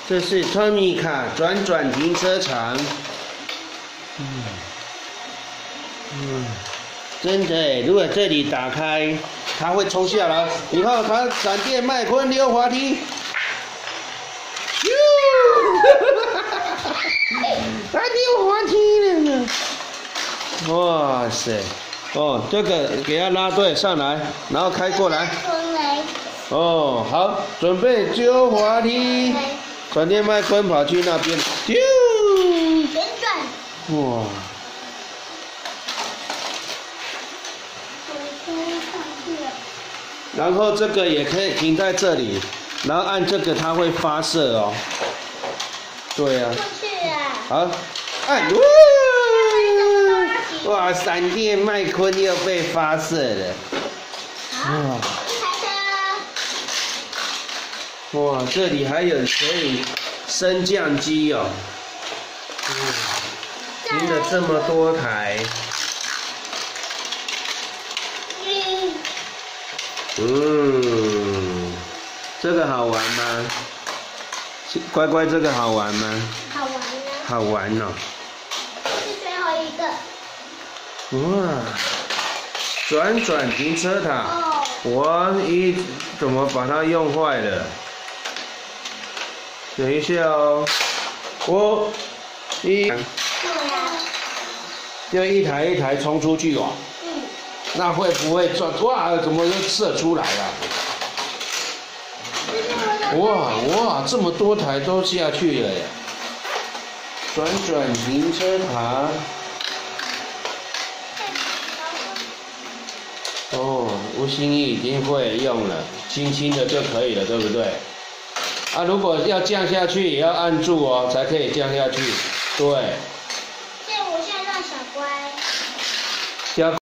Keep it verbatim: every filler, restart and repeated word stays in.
这是托米卡转转停车场。嗯嗯，真的哎，如果这里打开，它会冲下来。以后它闪电麦昆溜滑梯，它溜滑梯了呢。哇塞！哦，这个给它拉对上来，然后开过来。哦，好，准备溜滑梯。闪电麦昆跑去那边，丢！ 旋转。 哇！然后这个也可以停在这里，然后按这个它会发射哦。对啊。 过去啊。 好，按。哇！闪电麦昆又被发射了。 好，一台车。 哇，这里还有可以升降机哦。嗯，停了这么多台。嗯，这个好玩吗？乖乖，这个好玩吗？ 好玩啊！ 好玩哦。 是最后一个。 哇！转转停车塔。 哦。 我一怎么把它用坏了？等一下哦。我一。就一台一台冲出去哦。 嗯。那会不会转？哇！怎么又射出来了？哇哇！这么多台都下去了呀！转转停车塔。哦，吴欣怡已经会用了，轻轻的就可以了，对不对？啊，如果要降下去，也要按住哦，才可以降下去。对。 所以我现在让小乖。 小